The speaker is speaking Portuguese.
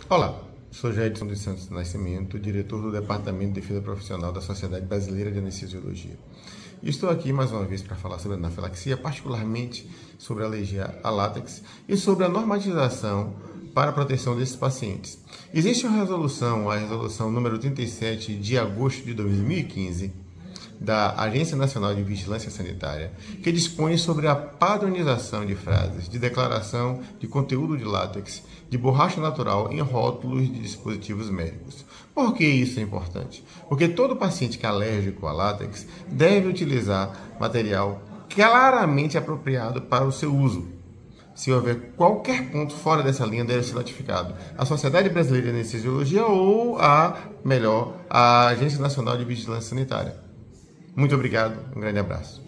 Olá, sou Jedson dos Santos Nascimento, diretor do Departamento de Defesa Profissional da Sociedade Brasileira de Anestesiologia. E estou aqui mais uma vez para falar sobre a anafilaxia, particularmente sobre a alergia a látex e sobre a normatização para a proteção desses pacientes. Existe uma resolução, a resolução número 37 de agosto de 2015, da Agência Nacional de Vigilância Sanitária, que dispõe sobre a padronização de frases de declaração de conteúdo de látex de borracha natural em rótulos de dispositivos médicos. Por que isso é importante? Porque todo paciente que é alérgico a látex deve utilizar material claramente apropriado para o seu uso. Se houver qualquer ponto fora dessa linha, deve ser notificado à Sociedade Brasileira de Anestesiologia ou a Agência Nacional de Vigilância Sanitária. Muito obrigado, um grande abraço.